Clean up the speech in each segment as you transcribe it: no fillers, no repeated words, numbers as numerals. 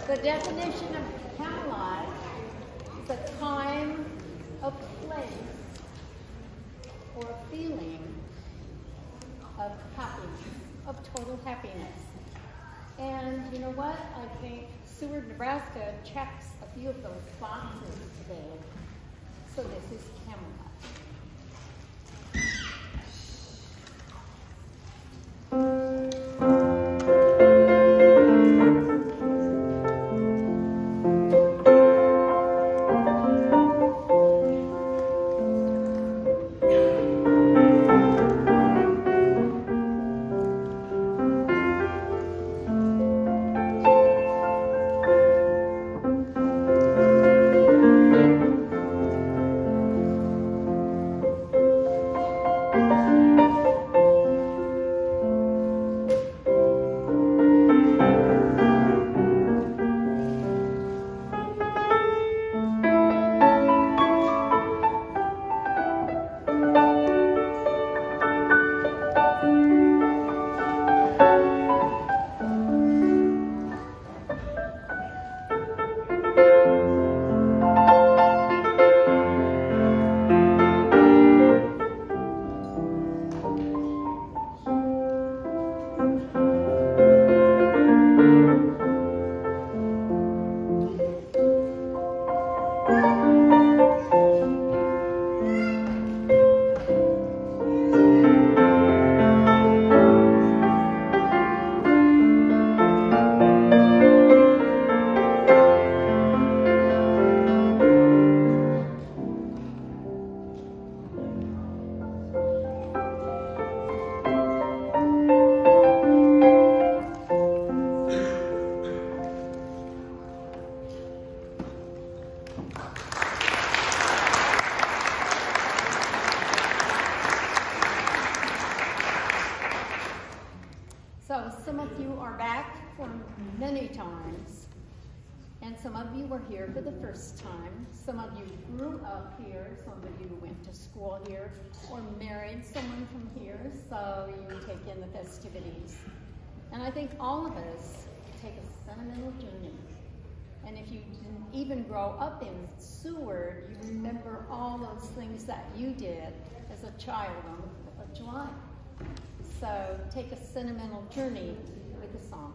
The definition of Camelot is a time, a place, or a feeling of happiness, of total happiness. And you know what? I think Seward, Nebraska checks a few of those boxes today. So this is Camelot. So some of you are back for many times, and some of you were here for the first time. Some of you grew up here, some of you went to school here, or married someone from here, so you take in the festivities. And I think all of us take a sentimental journey. And if you didn't even grow up in Seward, you remember all those things that you did as a child on the 4th of July. So take a sentimental journey with a song.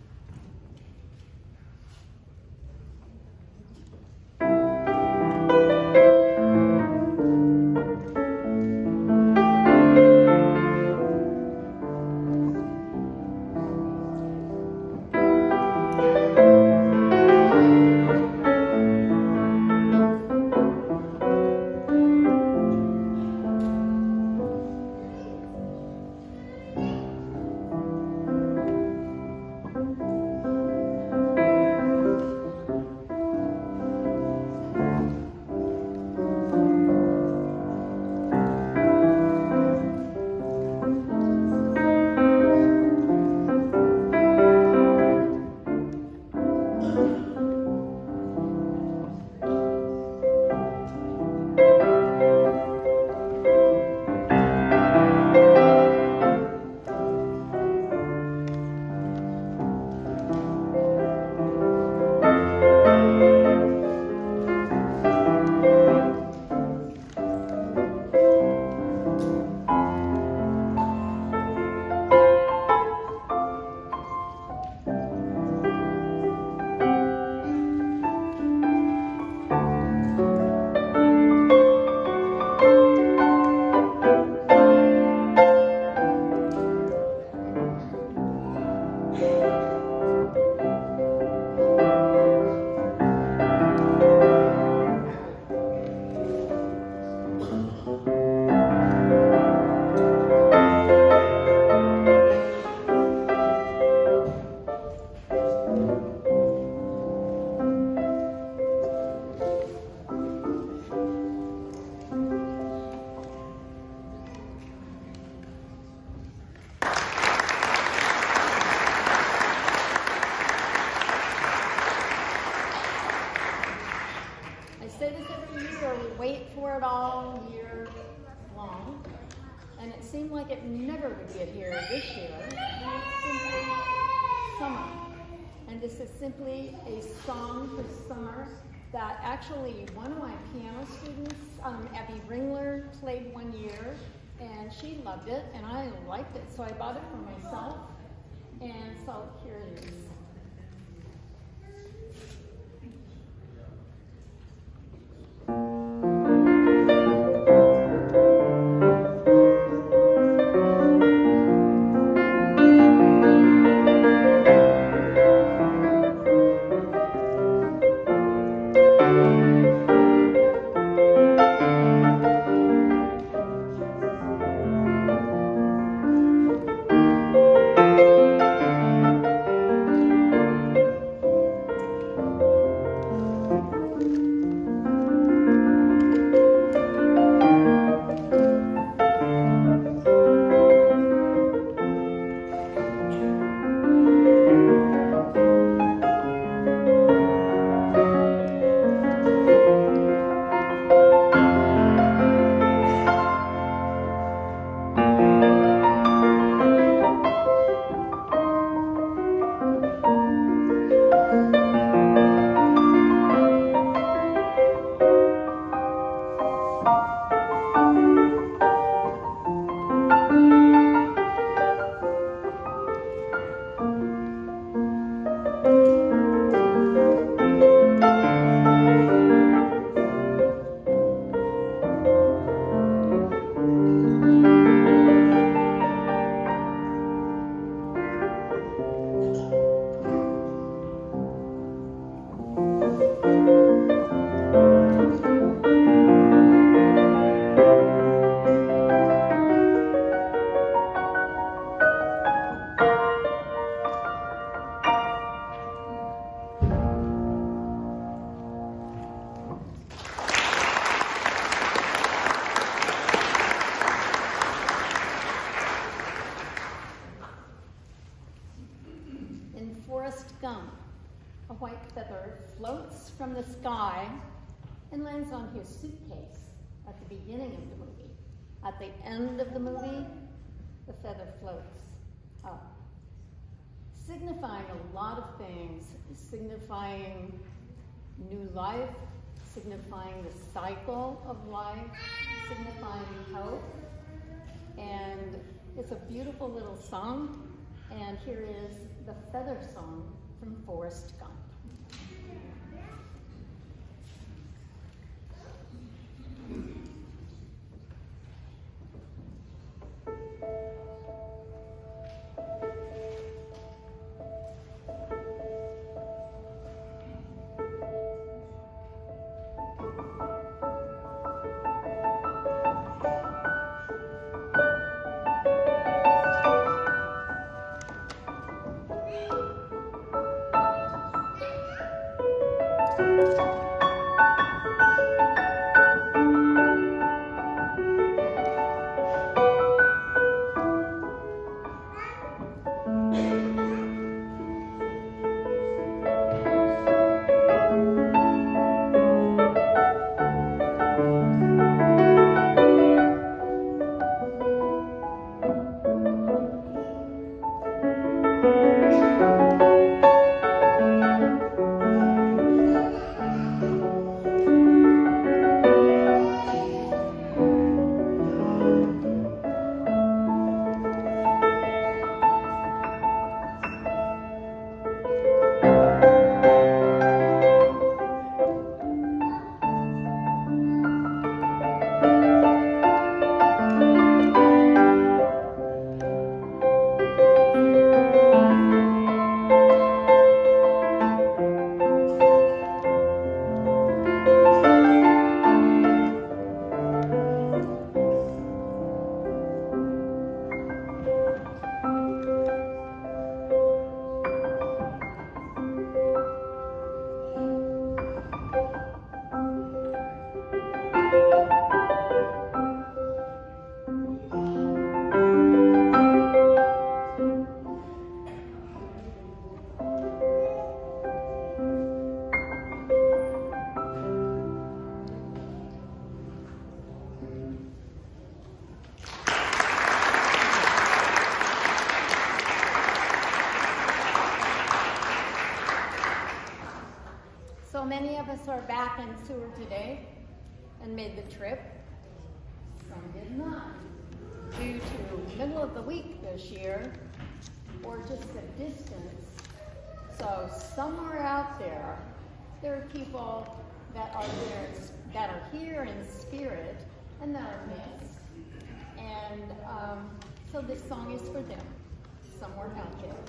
for it all year long, and it seemed like it never would get here this year. It's simply summer. And And this is simply a song for summer that actually one of my piano students, Abby Ringler, played one year, and she loved it, and I liked it, so I bought it for myself, and so here it is. A white feather floats from the sky and lands on his suitcase at the beginning of the movie. At the end of the movie, the feather floats up, signifying a lot of things, signifying new life, signifying the cycle of life, signifying hope. And it's a beautiful little song. And here is the Feather Song from Forrest Gump. us are back in Seward today and made the trip. Some did not, due to middle of the week this year, or just the distance. So somewhere out there, there are people that are here in spirit and that are missed. And so this song is for them, somewhere out there.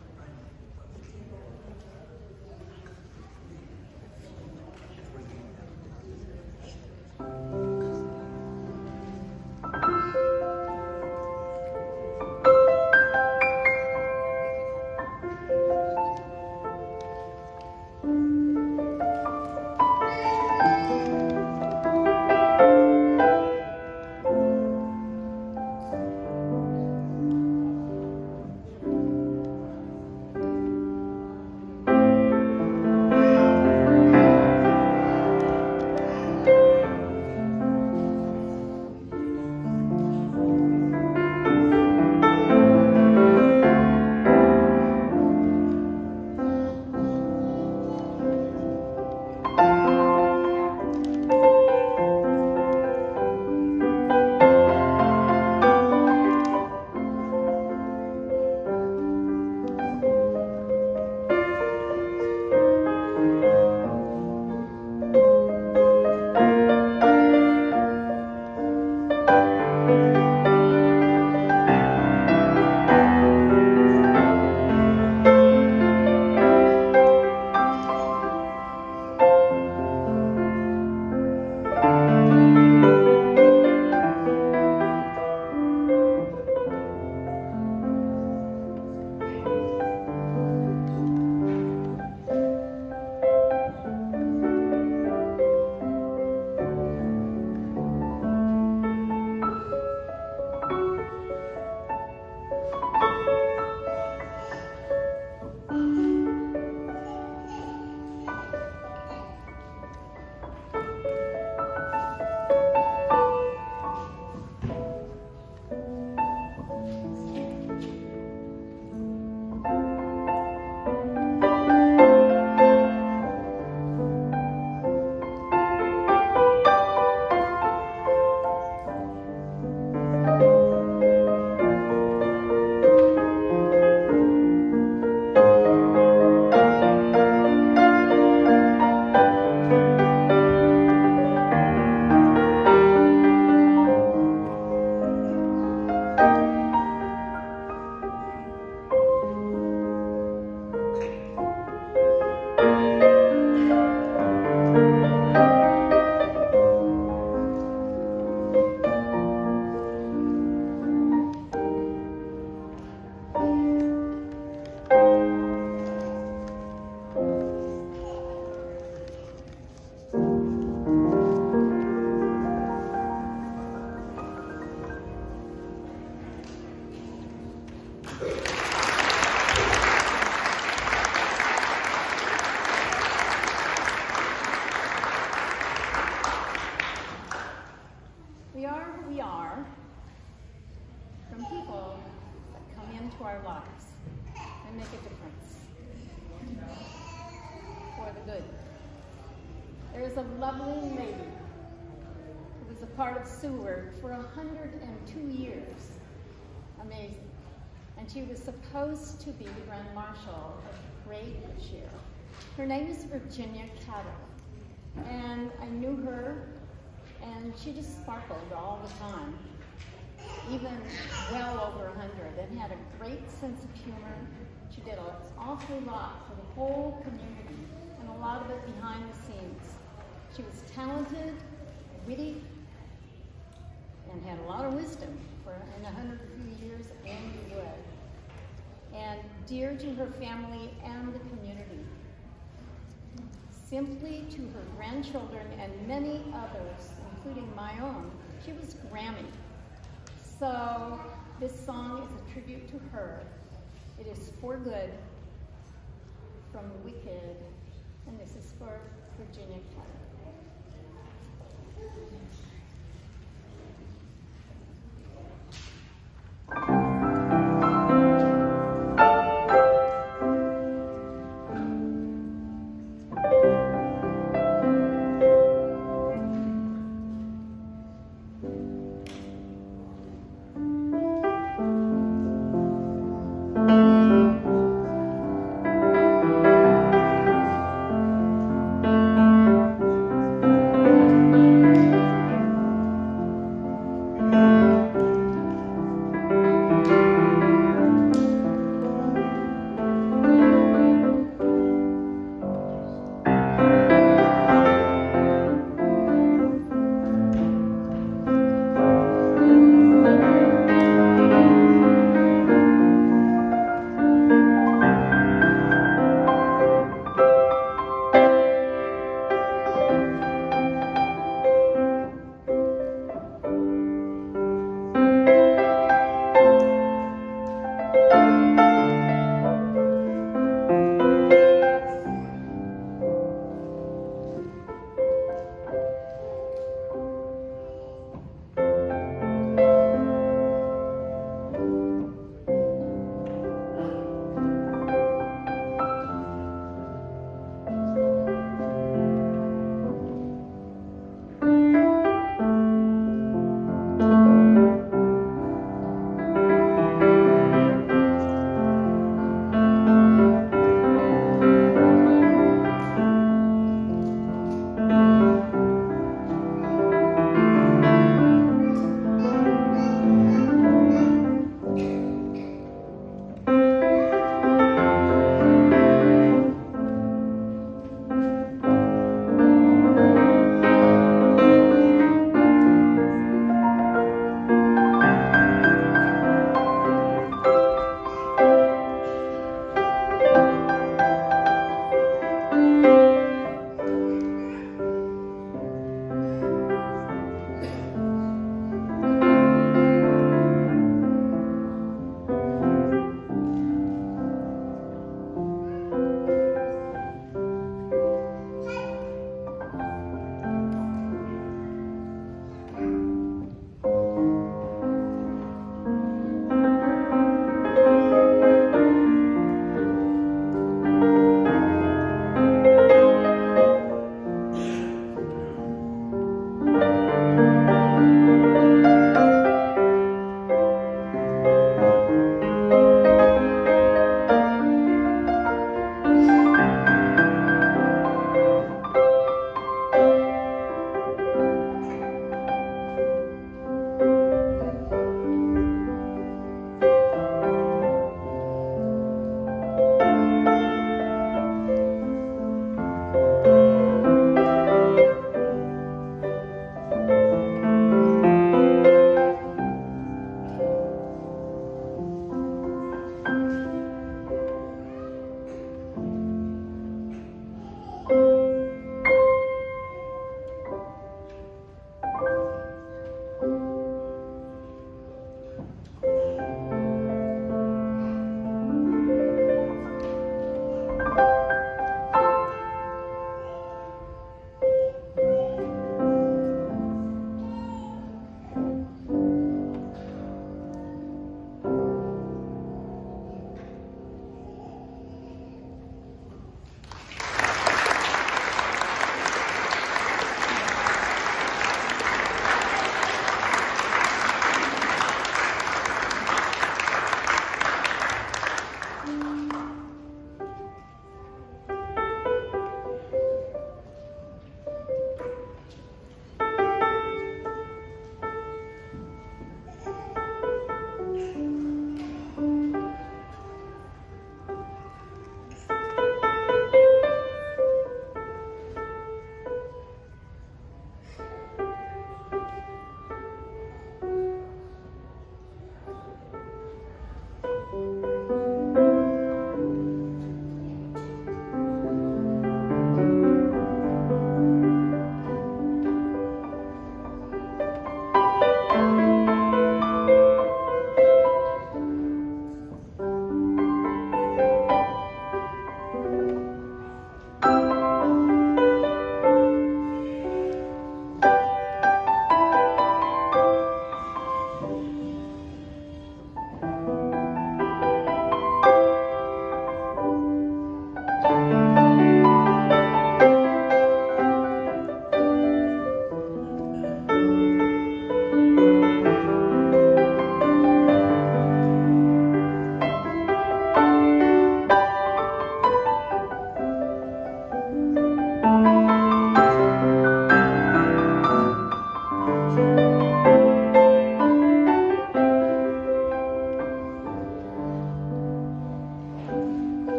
There's a lovely lady who was a part of Seward for 102 years. Amazing. And she was supposed to be Grand Marshal of Parade this year. Her name is Virginia Cattle. And I knew her, and she just sparkled all the time, even well over 100, and had a great sense of humor. She did an awful lot for the whole community, and a lot of it behind the scenes. She was talented, witty, and had a lot of wisdom in 102 years and good, and dear to her family and the community. Simply to her grandchildren and many others, including my own, she was Grammy. So this song is a tribute to her. It is For Good from Wicked, and this is for Virginia Clark.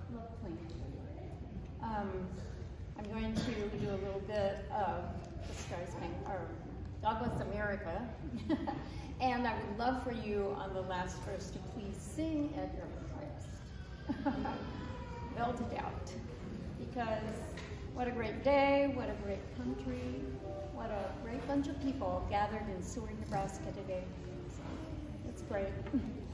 love playing. I'm going to do a little bit of this guy's name, or Douglas America. And I would love for you on the last verse to please sing at your highest. Belt it out. Because what a great day, what a great country, what a great bunch of people gathered in Seward, Nebraska today. So it's great.